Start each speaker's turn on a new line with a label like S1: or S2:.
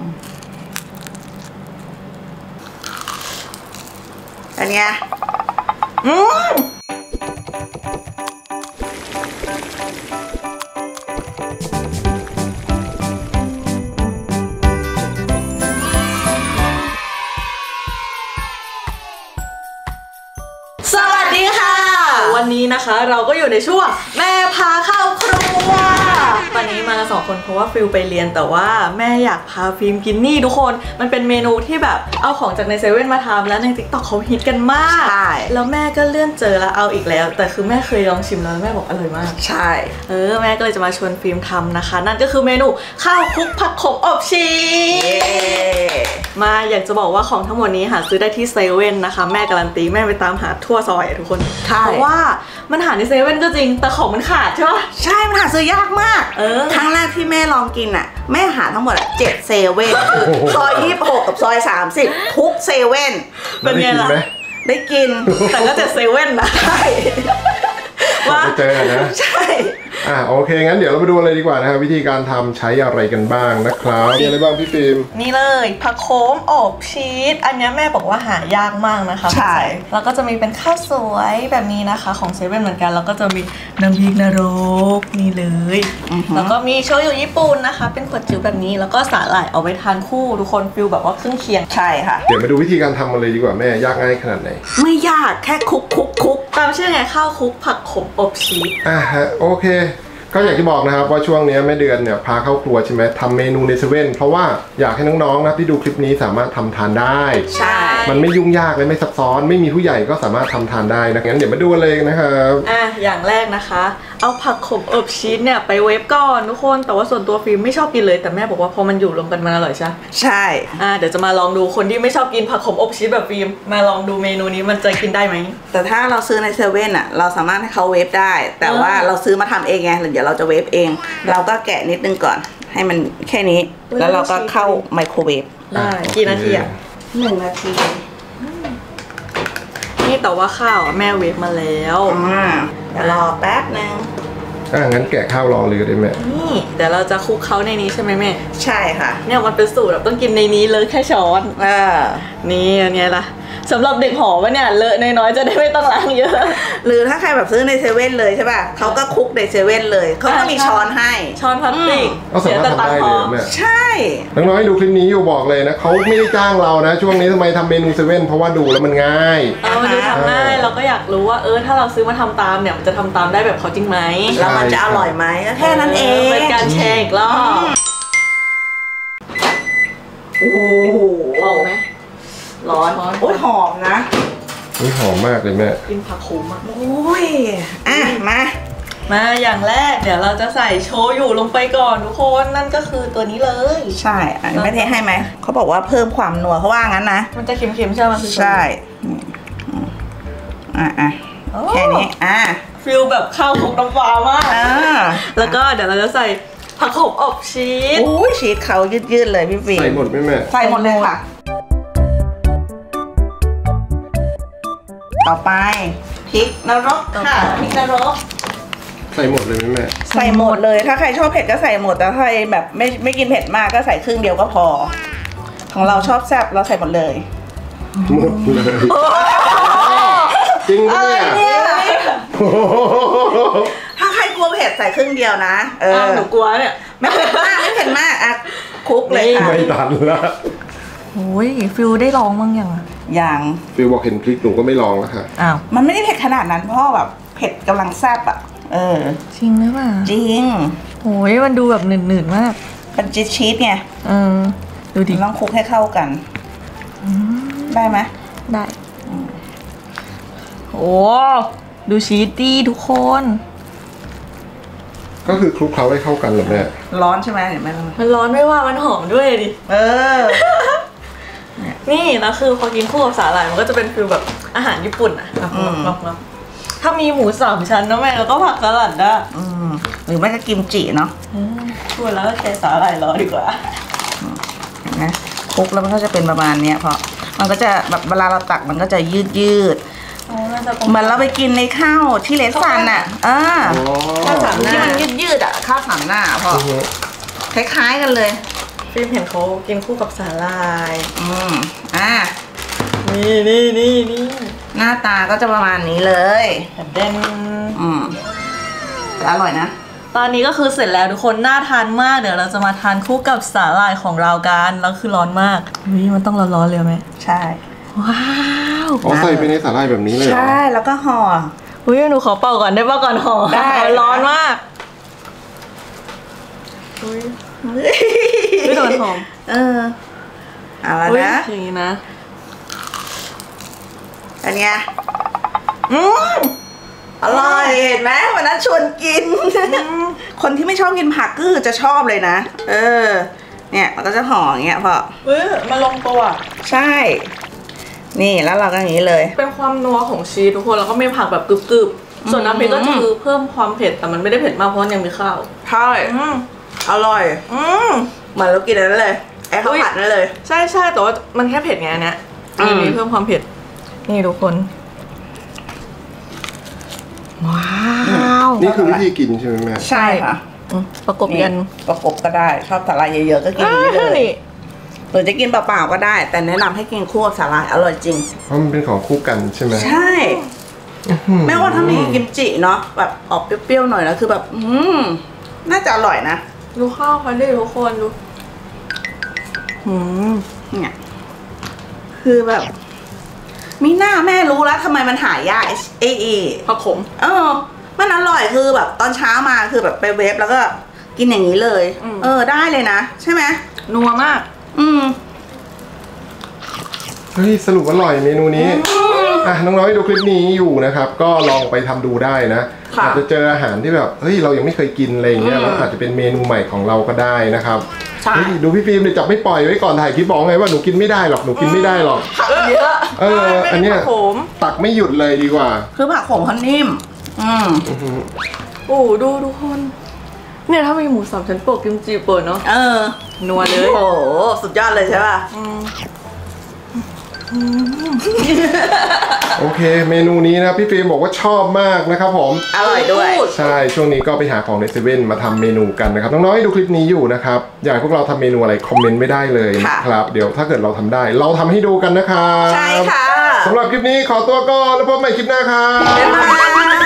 S1: อันเนี้ย
S2: วันนี้นะคะเราก็อยู่ในช่วงแม่พาเข้าครัววันนี้มา2 คนเพราะว่าฟิลไปเรียนแต่ว่าแม่อยากพาฟิล์มกินนี่ทุกคนมันเป็นเมนูที่แบบเอาของจากในเซเว่นมาทำแล้วใน TikTok เขาฮิตกันมากใช่แล้วแม่ก็เลื่อนเจอแล้วเอาอีกแล้วแต่คือแม่เคยลองชิมแล้วแม่บอกอร่อยมาก
S1: ใช่
S2: แม่ก็เลยจะมาชวนฟิล์มทำนะคะนั่นก็คือเมนูข้าวคลุกผักขมอบชีสมาอยากจะบอกว่าของทั้งหมดนี้หาซื้อได้ที่เซเว่นนะคะแม่การันตีแม่ไปตามหาทั่วซอยทุกคนเพราะว่ามันหาในเซเว่นก็จริงแต่ของมันขาดใช่ปะ
S1: ใช่มันหาซื้อยากมากครั้งแรกที่แม่ลองกินอ่ะแม่หาทั้งหมด7 เซเว่นซอย26กับซอย30ทุกเซเว่น
S2: เป็นไงล่ะ
S1: ได้กิน
S2: แต่ก็7 เซเว่นนะใช่
S3: ว่าเจอนะ
S1: ใช่
S3: โอเคงั้นเดี๋ยวเราไปดูอะไรดีกว่านะครับวิธีการทำใช้อะไรกันบ้างนะครับมีอะไรบ้างพี่ฟิล์ม
S2: นี่เลยผักโขมอบชีสอันนี้แม่บอกว่าหายากมากนะคะ
S1: ใช่
S2: แล้วก็จะมีเป็นข้าวสวยแบบนี้นะคะของเซเว่นเหมือนกันแล้วก็จะมีน้ำพริกนรกนี่เลยแล้วก็มีโชยุญี่ปุ่นนะคะเป็นขวดจิ๋วแบบนี้แล้วก็สาหร่ายเอาไว้ทานคู่ทุกคนฟิลแบบว่าเครื่องเคียง
S1: ใช่ค่ะ
S3: เดี๋ยวมาดูวิธีการทำกันเลยดีกว่าแม่ยากง่ายขนาดไหน
S1: ไม่ยากแค่คลุก
S2: ตามชื่อไงข้าวคลุกผักขมอบชีส
S3: ฮะโอเคก็อย่างที่บอกนะครับว่าช่วงนี้แม่เดือนเนี่ยพาเข้าครัวใช่ไหมทำเมนูในเซเว่นเพราะว่าอยากให้น้องๆนะที่ดูคลิปนี้สามารถทำทานได้
S1: ใช่
S3: มันไม่ยุ่งยากเลยไม่ซับซ้อนไม่มีผู้ใหญ่ก็สามารถทำทานได้นะงั้นเดี๋ยวมาดูกันเลยนะครับ
S2: อย่างแรกนะคะเอาผักขมอบชีสเนี่ยไปเวฟก่อนทุกคนแต่ว่าส่วนตัวฟิล์มไม่ชอบกินเลยแต่แม่บอกว่าพอมันอยู่รวมกันมันอร่อยใช่
S1: ใช่
S2: เดี๋ยวจะมาลองดูคนที่ไม่ชอบกินผักขมอบชีสแบบฟิล์มมาลองดูเมนูนี้มันจะกินได้ไหม
S1: แต่ถ้าเราซื้อในเซเว่นเราสามารถให้เขาเวฟได้แต่ว่าเราซื้อมาทำเองไงเดี๋ยวเราจะเวฟเองเราก็แกะนิดนึงก่อนให้มันแค่นี้แล้วเราก็เข้าไมโครเวฟ
S2: ได้กี่นาที
S1: 1 นาที
S2: นี่แต่ว่าข้าวแม่เวฟมาแล้ว
S1: เดี๋ยวรอแป๊บนึง
S3: งั้นแกะข้าวรอเลยได้ไหม
S2: นี่เดี๋ยวเราจะคลุกเขาในนี้ใช่ไหมแม่
S1: ใช่ค่ะ
S2: เนี่ยมันเป็นสูตรแบบต้องกินในนี้เลยแค่ช้อนนี่อันนี้ล่ะสำหรับเด็กหอวะเนี่ยเลอะน้อยๆจะได้ไม่ต้องล้างเยอะ
S1: หรือถ้าใครแบบซื้อในเซเว่นเลยใช่ป่ะเขาก็คลุกในเซเว่นเลยเขาก็มีช้อนให้
S2: ช้อนพลาสติก
S3: เสียแต่ตังค์
S1: ใช่
S3: น้องๆดูคลิปนี้อยู่บอกเลยนะเขาไม่ได้จ้างเรานะช่วงนี้ทำไมทำเมนูเซเว่นเพราะว่าดูแล้วมันง่าย
S2: มันดูทำง่ายเราก็อยากรู้ว่าถ้าเราซื้อมาทำตามเนี่ยมันจะทำตามได้แบบเขาจริงไหม
S1: แล้วมันจะอร่อยไหมแค่นั้นเอง
S2: เป็นการแชร์อีกรอบ
S1: โอ้โห
S2: หอมไหมร้อน
S1: โอ้ยหอมนะ
S3: หอมมากเลยแม่
S2: กินผักขมอ่ะ
S1: โอ้ย
S2: มาอย่างแรกเดี๋ยวเราจะใส่โชยุลงไปก่อนทุกคนนั่นก็คือตัวนี้เลย
S1: ใช่ไม่เทให้ไหมเขาบอกว่าเพิ่มความนัวเขาว่างั้นนะ
S2: มันจะเค็มๆใช่ไหม
S1: ใช่แค่นี้
S2: ฟิลแบบข้าวคลุกน้ำปลามากแล้วก็เดี๋ยวเราจะใส่ผักขมอบชีส
S1: ชีสเขายืดๆเลยพี่ฟิล์ม
S3: ใส่หมดไหมแม่
S1: ใส่หมดเลยค่ะต่อไปพริกนรกค่ะพริกนรก
S3: ใส่หมดเลยไหมแม่
S1: ใส่หมดเลยถ้าใครชอบเผ็ดก็ใส่หมดแต่ถ้าใครแบบไม่กินเผ็ดมากก็ใส่ครึ่งเดียวก็พอของเราชอบแซ่บเราใส่หมดเลย
S3: หมดเลยจริงเนี่ย
S1: ถ้าใครกลัวเผ็ดใส่ครึ่งเดียวนะ
S2: หนูกลัวเนี่ย
S1: ไม่เผ็ดมากคลุกเลยค่ะ
S3: ไม่ทันละ
S2: โอ้ยฟิลได้ลองมั้ง
S1: ยัง
S3: ฟิลบอกเห็นพริกหนูก็ไม่ลองแล้วค่ะ
S1: มันไม่ได้เผ็ดขนาดนั้นเพราะแบบเผ็ดกำลังแซ่บ
S2: จริงหรือเปล่า
S1: จริง
S2: โอ้ยมันดูแบบหนืดๆมาก
S1: เป็นชีสไง
S2: ดูดิ
S1: ต้องคลุกให้เข้ากันได้ไหม
S2: ได้โอ้ดูชีสดีทุกคน
S3: ก็คือคลุกเคล้าให้เข้ากันหรอแม่
S1: ร้อนใช่ไหมเห็นไหม
S2: มันร้อนไม่ว่ามันหอมด้วยดินี่แล้วคือพอกินคู่กับสาหร่ายมันก็จะเป็นฟิลแบบอาหารญี่ปุ่นถ้ามีหมู3 ชั้นนะแม่แล้วก็ผักสลัดได้
S1: หรือไม่ก็กิมจิเนาะ
S2: พูดแล้วก็ใช้สาหร่ายรอดีกว่า
S1: เห็นไหมคลุกแล้วมันก็จะเป็นประมาณนี้เพราะมันก็จะแบบเวลาเราตักมันก็จะยืดเหมือนเราไปกินในข้าวที่เลสซัน
S2: ข้าวสามหน้า
S1: ที่มันยืดข้าวสามหน้าพอคล้ายๆกันเลย
S2: ฟิล์มเห็นเขากินคู่กับสาหร่าย
S1: อ่ะ
S2: นี่
S1: หน้าตาก็จะประมาณนี้เลย
S2: เด่น
S1: อร่อยนะ
S2: ตอนนี้ก็คือเสร็จแล้วทุกคนน่าทานมากเดี๋ยวเราจะมาทานคู่กับสาหร่ายของเรากันแล้วคือร้อนมากมันต้องร้อนๆเลยไหม
S1: ใช่
S2: ว้าว
S3: อ๋อใส่ไปในสาหร่ายแบบนี้เลยเหรอ
S1: ใช่แล้วก็ห่อ
S2: หนูขอเป่าก่อนได้ป่ะก่อนห่อ
S1: ได้
S2: ร้อนมากไม่โดนหอม
S1: เอาละนะ
S2: อย่างนี้นะ
S1: อันเนี้ยอร่อยเห็นไหมวันนั้นชวนกิน คนที่ไม่ชอบกินผักก็คือจะชอบเลยนะเนี่ยมันก็จะห่ออย่างเงี้ยพอ
S2: มาลงตัว
S1: ใช่ นี่แล้วเราก็อย่างนี้เลย
S2: เป็นความนัวของชีสทุกคนแล้วก็ไม่ผักแบบกรึบๆส่วนน้ำพริกก็คือเพิ่มความเผ็ดแต่มันไม่ได้เผ็ดมากเพราะยังมีข้าว
S1: ใช่อร่อยเหมือนเรากินนั่นเลยไอ้ข้าวผัดนั่นเลย
S2: ใช่แต่ว่ามันแค่เผ็ดไงเนี่ยมีเพิ่มความเผ็ดนี่ทุกคนว้าว
S3: นี่คือวิธีกินใช่ไหมแม่
S1: ใช่ค่ะ
S2: ประกบกัน
S1: ประกบก็ได้ชอบสาหร่ายเยอะๆก็กินอย่างนี้เลยหรือจะกินเปล่าๆก็ได้แต่แนะนำให้กินคู่กับสาหร่ายอร่อยจริง
S3: เพราะมันเป็นของคู่กันใช่ไหม
S1: ใช่แม้ว่าถ้ามีกิมจิเนาะแบบออกเปรี้ยวๆหน่อยแล้วคือแบบน่าจะอร่อยนะ
S2: ดูข้าวเขาดิทุกคนดู
S1: เนี่ยคือแบบมีหน้าแม่รู้แล้วทำไมมันหายาก
S2: ผักขม
S1: มันอร่อยคือแบบตอนเช้ามาคือแบบไปเวฟแล้วก็กินอย่างนี้เลยได้เลยนะใช่ไหม
S2: นัวมาก
S3: เฮ้ยสรุปอร่อยเมนูนี้น้องๆดูคลิปนี้อยู่นะครับก็ลองไปทำดูได้นะอาจจะเจออาหารที่แบบเฮ้ยเรายังไม่เคยกินอะไรอย่างเงี้ยแล้วอาจจะเป็นเมนูใหม่ของเราก็ได้นะครับดูพี่ฟิล์มเนี่ยจับไม่ปล่อยไว้ก่อนถ่ายคลิปบอกไงว่าหนูกินไม่ได้หรอกหนูกินไม่ได้หรอก
S2: เยอะ
S3: อันเนี้ยตักไม่หยุดเลยดีกว่า
S1: คือผักโขมเขานิ่ม
S2: ดูทุกคนเนี่ยถ้ามีหมูสามชั้นโปะกิมจิเปิดเนาะนัวเลย
S1: โอ้สุดยอดเลยใช่ป่ะ
S3: โอเคเมนูนี้นะพี่ฟิล์มบอกว่าชอบมากนะครับผม
S1: อร่อยด้วย
S3: ใช่ช่วงนี้ก็ไปหาของในเซเว่นมาทำเมนูกันนะครับน้องๆดูคลิปนี้อยู่นะครับอยากให้พวกเราทำเมนูอะไรคอมเมนต์ไม่ได้เลยนะครับเดี๋ยวถ้าเกิดเราทำได้เราทำให้ดูกันนะครับ
S1: ใช่ค่ะ
S3: สำหรับคลิปนี้ขอตัวก่อนแล้วพบใหม่คลิปหน้าครับ
S1: บ๊ายบาย